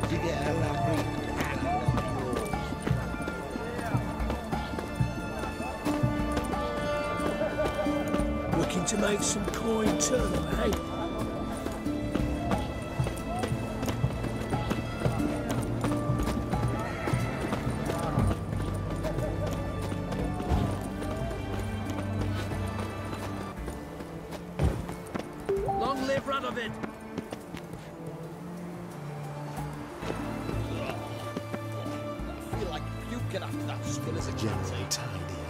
to get a lovely pallet of yours. Looking to make some coin too, eh? Long live Radovid! I feel like puking after that spill as a General cat. tidy